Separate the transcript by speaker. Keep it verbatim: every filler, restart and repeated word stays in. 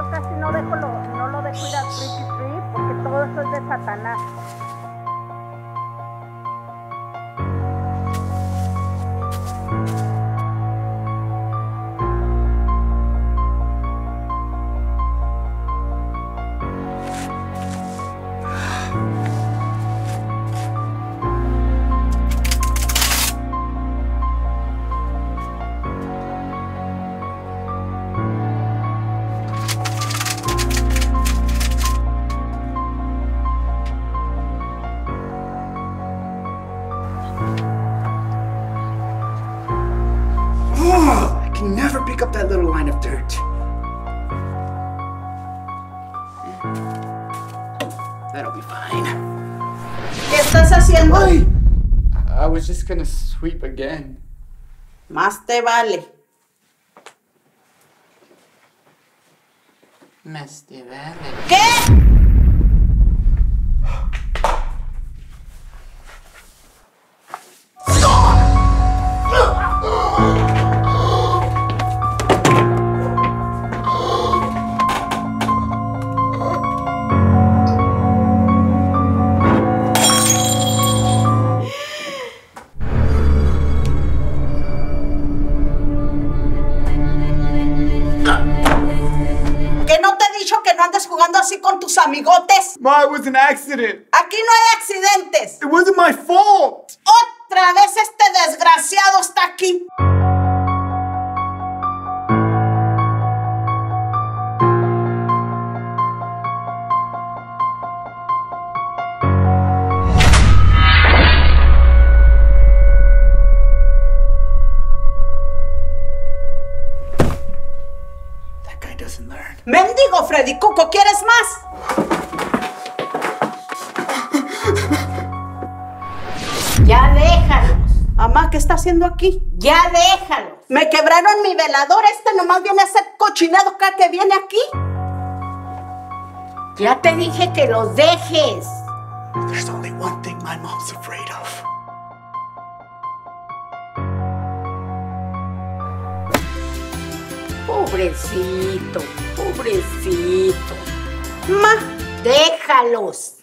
Speaker 1: yo casi no dejo lo, no lo dejo ir al Pretty Free porque todo eso es de Satanás.
Speaker 2: I can never pick up that little line of dirt. That'll be fine.
Speaker 3: ¿Qué estás haciendo?
Speaker 2: Ay! I was just gonna sweep again.
Speaker 3: Más te vale.
Speaker 2: Más te vale.
Speaker 3: ¿Qué? ¿Que no te he dicho que no andes jugando así con tus amigotes?
Speaker 2: Ma, it was an accident.
Speaker 3: Aquí no hay accidentes.
Speaker 2: It wasn't my fault.
Speaker 3: Otra vez este desgraciado está aquí.
Speaker 2: That guy doesn't learn.
Speaker 3: Mendigo Freddy Cuco, ¿quieres más?
Speaker 1: Ya déjalos.
Speaker 3: Mamá, ¿qué está haciendo aquí?
Speaker 1: Ya déjalos.
Speaker 3: Me quebraron mi velador. Este nomás viene a hacer cochinado cada que viene aquí.
Speaker 1: Ya te dije que los dejes.
Speaker 2: There's only one thing my mom's afraid of.
Speaker 1: Pobrecito, pobrecito.
Speaker 3: Ma,
Speaker 1: Déjalos.